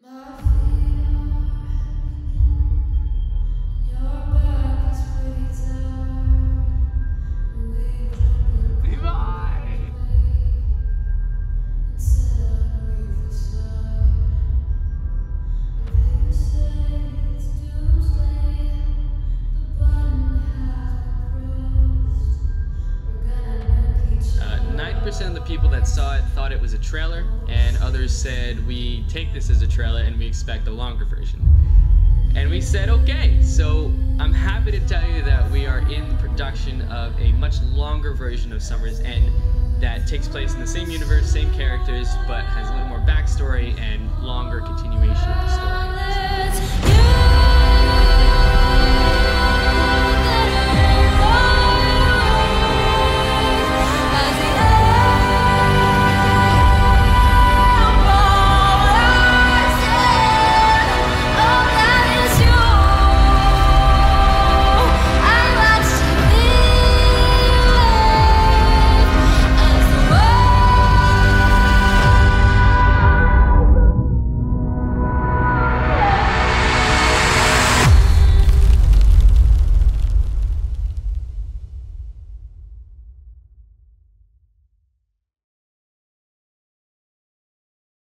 Of the people that saw it thought it was a trailer, and others said we take this as a trailer and we expect a longer version. And we said okay, so I'm happy to tell you that we are in the production of a much longer version of Summer's End that takes place in the same universe, same characters, but has a little more backstory and longer continuation of the story.